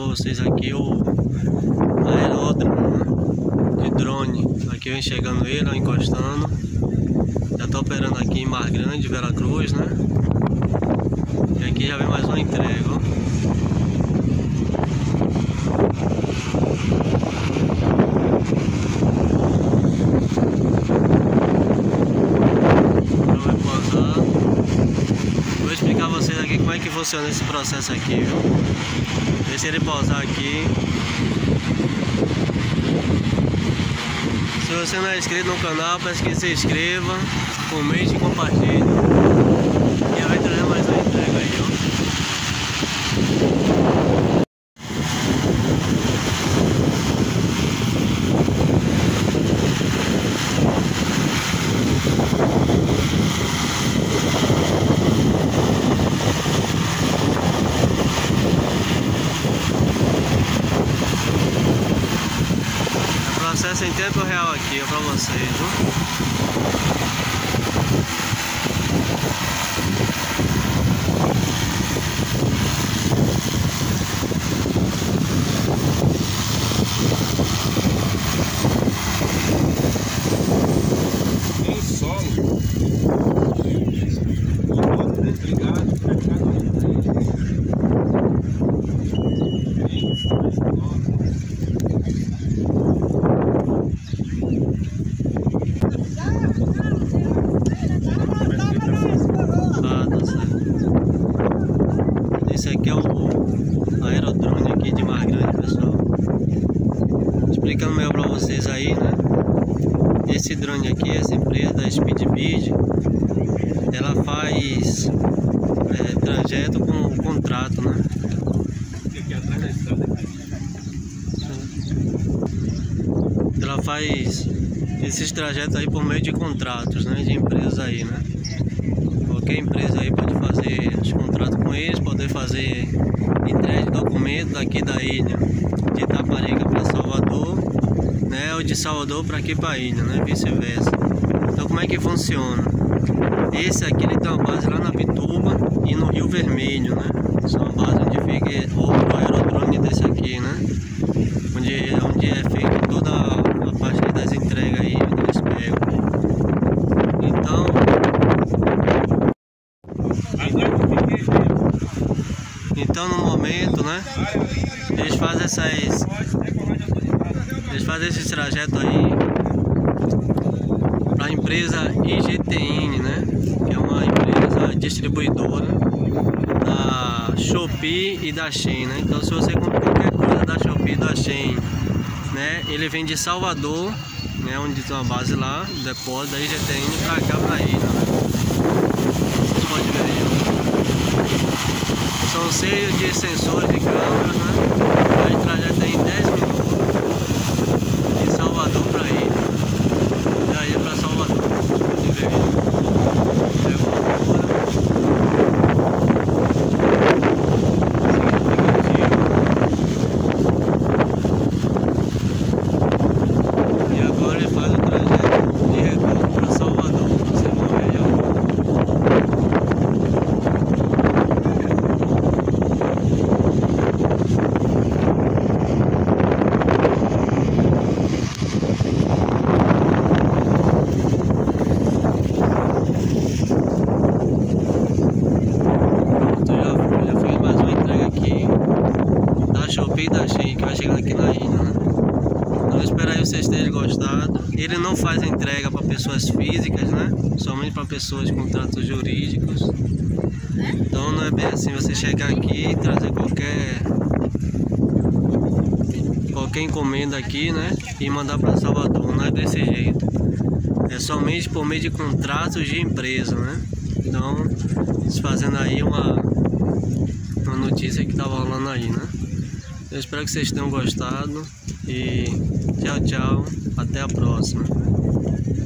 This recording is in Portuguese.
pra vocês aqui o aeródromo de drone. Aqui vem chegando ele, ó, encostando. Já tá operando aqui em Mar Grande, Vera Cruz, né? E aqui já vem mais uma entrega, ó. Vou explicar a vocês aqui como é que funciona esse processo aqui, viu? Deixa ele pausar aqui. Se você não é inscrito no canal, peço que se inscreva, comente e compartilhe. E vai trazer mais uma entrega aí, ó. Processo em tempo real aqui, ó, pra vocês, viu? Em solo. Desligado. Esse aqui é o aerodrone aqui de Mar Grande, pessoal. Explicando melhor pra vocês aí, né? Esse drone aqui, essa empresa da Speedbid, ela faz trajeto com contrato, né? Ela faz esses trajetos aí por meio de contratos, né? De empresas aí, né? Qualquer empresa aí pode fazer os contratos com eles, poder fazer entrega de documento daqui da ilha de Itaparica para Salvador, né, ou de Salvador para aqui para a ilha, né, vice-versa. Então como é que funciona? Esse aqui ele tem uma base lá na Pituba e no Rio Vermelho, né? São a base onde fica o aerodrome desse aqui, né? Onde é feito toda a parte das entregas aí, onde eles pegam. Então no momento, né, eles fazem esses trajetos aí para a empresa IGTN, né, que é uma empresa distribuidora da Shopee e da Shein, né. Então se você compra qualquer coisa da Shopee e da Shein, né, ele vem de Salvador, né, onde tem uma base lá, o depósito da IGTN para cá, para a ilha, né. Vocês podem ver aí, são cheios de sensores de câmeras, né? Vai trajeto em 10 minutos de Salvador para ilha. Da ilha para Salvador. Pode ver. E agora ele faz o trajeto de retorno para Salvador. Vocês vão ver aí, ó. Shopee da Shein, que vai chegando aqui na ilha, né? Então espero aí vocês terem gostado. Ele não faz entrega para pessoas físicas, né? Somente para pessoas com contratos jurídicos. Então não é bem assim você chegar aqui e trazer qualquer encomenda aqui, né? E mandar para Salvador. Não é desse jeito. É somente por meio de contratos de empresa, né? Então, fazendo aí uma notícia que estava rolando aí, né? Eu espero que vocês tenham gostado e tchau, tchau, até a próxima.